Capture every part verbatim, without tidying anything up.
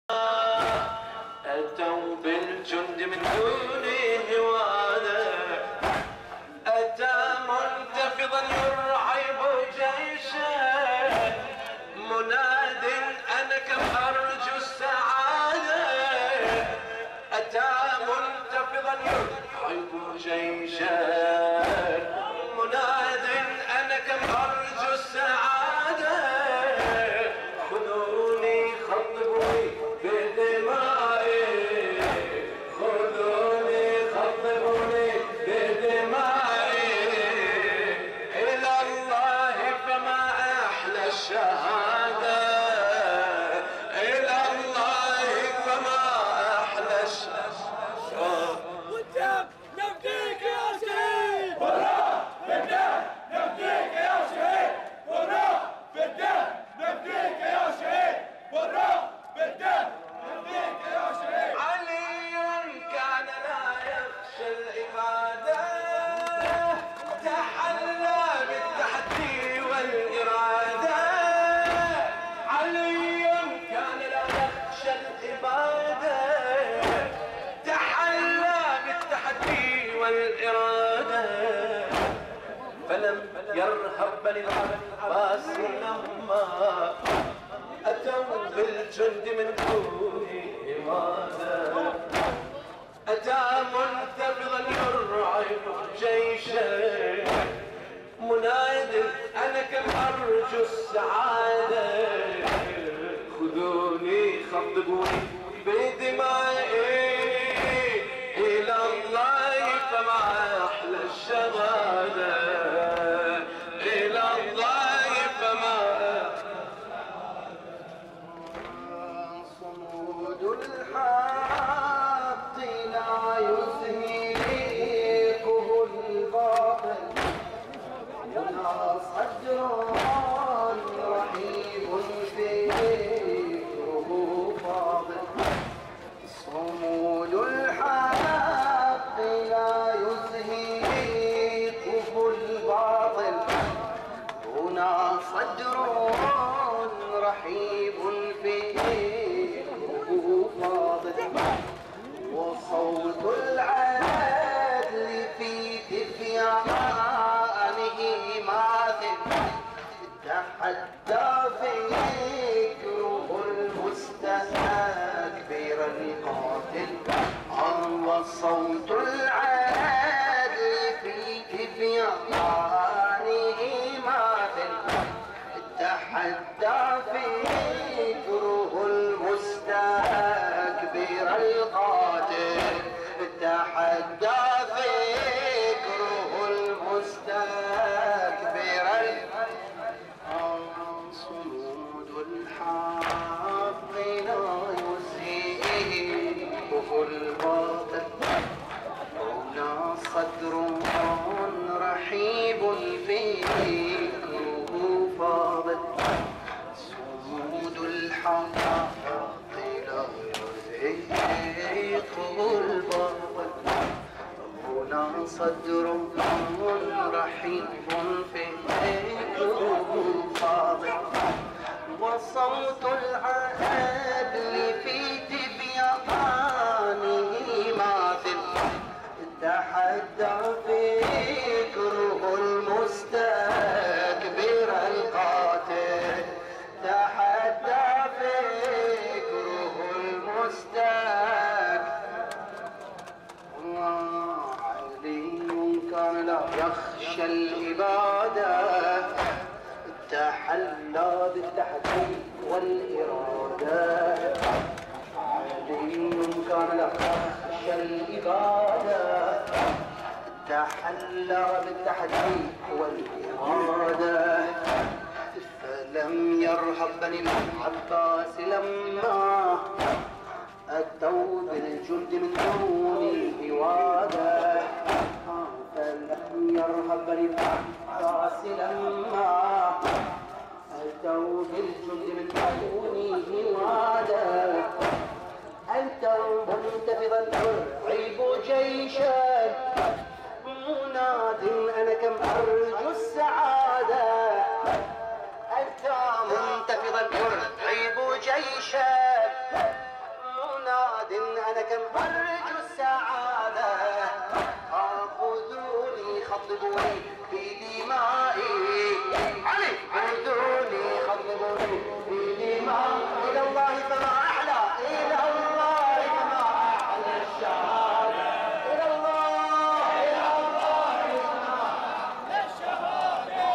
أتوا بالجند من دونه وعدا، أتى منتفضا يرعب جيشا مناد أنا كم أرجو السعادة. أتى منتفضا يرعب جيشا مناد أنا كم أرجو السعادة. خذوني خطبوني بدمائي، خذوني خطبوني بدمائي إلى الله فما أحلى الشهادة، إلى الله فما أحلى الشهادة. والدم نفديك يا شهيد، والروح بالدم نفديك يا شهيد، والروح بالدم نفديك يا شهيد، والروح بالدم نفديك يا شهيد. علي كان لا يخشى العبادة، تحلى بالتحدي والإرادة. علي كان لا يخشى العبادة، تحلى بالتحدي والإرادة. فلم يرهب بني العباس لما أتوا بالجند من دونه ماذا. أتى منتفضا يرعب جيشا مناد أنا كم أرجو السعادة. خذوني خطبوني بدمائي إلى الله فما أحلى الشهادة، إلى الله فما صمود الحق لا يزهيقه الباطل، ولا صدر رحيب فكره فاضل. صمود الحق لا يزهيقه الباطل، هنا صدر رحيب فكره فاضل. وصوت العدل في تبيانه ماثل، تحدى فكره المستكبر القاتل. وصوت العدل في تبيانه ماثل، تحدى فكره المستكبر القاتل. تحدى فكره المستكبر صمود الحق لا يزهيقه الباطل، هنا صدر رحيب فكره فاضل. صمود الحق لا يزهيقه الباطل، هنا صدر رحيب فكره فاضل. وصوت العدل في تبيانه ماثل، تحدى فكره المستكبر القاتل. تحدى فكره المستكبر. علي كان لا يخشى العبادة، تحلى بالتحدي والإرادة. علي كان لا يخشى العبادة، تحلى بالتحدي والإرادة. فلم يرهب بني العباس لما أتوا بالجند من دونه وادا. فلم يرهب بني العباس لما أتوا بالجند من دونه وادا. أتوا منتفضا يرعب جيشا مناد أنا كم أرجو السعادة. أتى منتفضا يرعب جيشا كم أرجو السعادة خذوني خطبوني بدمائي علي خذوني خطبوني بدمائي إلى الله فما أحلى إلى الله فما أحلى الشهادة إلى الله إلى الله فما أحلى الشهادة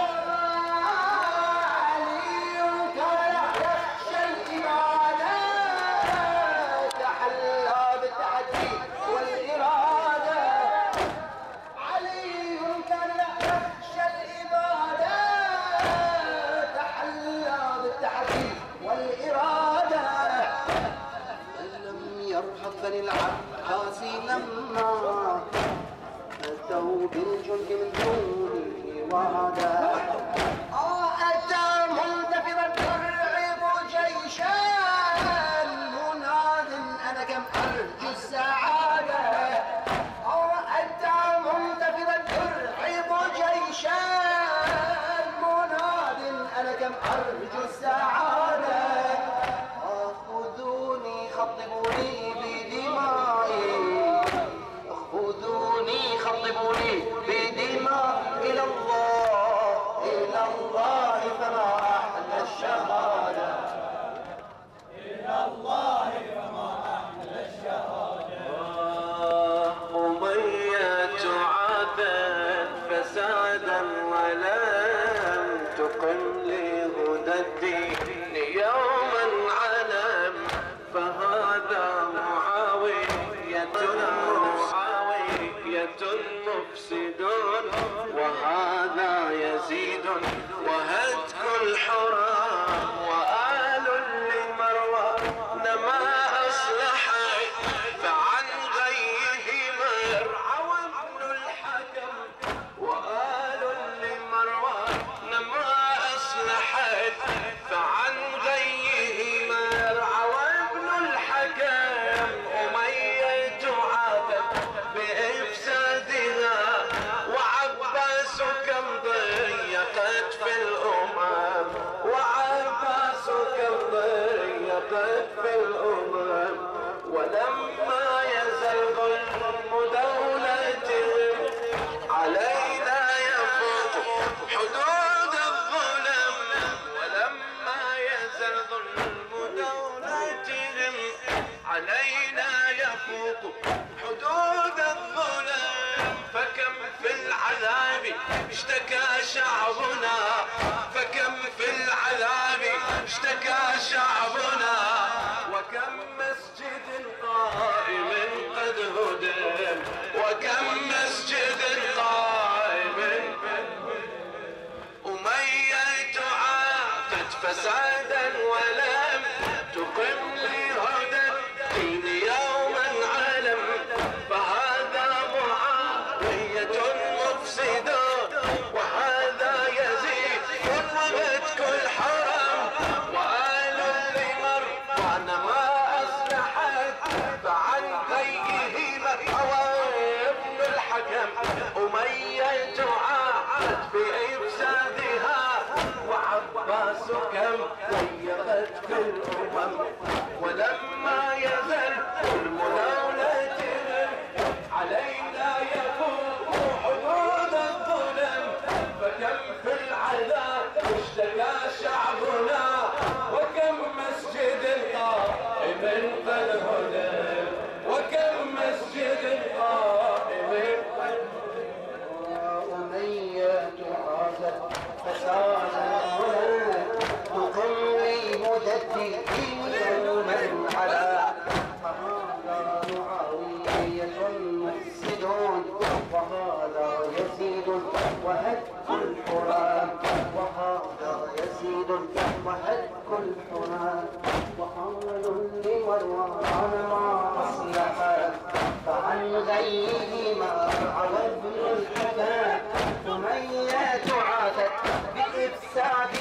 علي كان يخشى الإبادة تحلى بالتحدي والإرادة علي كان يخشى الإبادة تحلى بالتحدي والإرادة من لم يرحب بني العباس لما أتوا بالجند من دونه وعدا أتى منتفضا ترعب جيشا مناد أنا كم أرجو السعادة أتى منتفضا ترعب جيشا مناد أنا كم أرجو السعادة خذوني خطبوني بدمائي خذوني خطبوني بدماء إلى الله إلى الله فما أحلى الشهادة إلى الله فما أحلى الشهادة. أمية عادت فسادا ولم تقم لهدى الدين يوما علم فهذا معاوية معاوية مفسد وهذا يزيد وهتك الحرام وآل لمروان ما أصلحت فعن غيهما يرعى ابن الحكم وآل لمروان ما أصلحت فعن غيهما يرعى ابن الحكم أمية عادت بإفسادها وعباس كم ضيقت في الأمم وعباس كم ضيقت في الأمم ولما يزل ظلم دولتهم علينا يفوق حدود الظلم ولما يزل ظلم دولتهم علينا يفوق حدود الظلم فكم في العذاب اشتكى شعبنا فكم في العذاب اشتكى شعبنا وكم مسجد قائم قد هدم وكم مسجد قائم أمية عافت فسادا ولم تقم لهدى الدين يوما علم فهذا معاوية مفسد وهذا يزيد وهتك الحرام وآل لمروان ما أصلحت فعن غيهما هوى ابن الحكم أمية عادت بإفسادها وعباس كم ضيقت في الأمم ولما يزل ظلم دولتهم علينا يفوق حدود الظلم فكم في العذاب اشتكى شعبنا وكم مسجد قائم قد هدم وكم مسجد قائم قد أمية عادت فسادا تقم لهدى الدين يوما على فهذا معاوية مفسد وهذا يزيد وهتك الحرام وهذا يزيد وهتك الحرام وحال لمروان ما أصلحت فعن غيهما عوى ابن الحكام أمية عادت بإفساد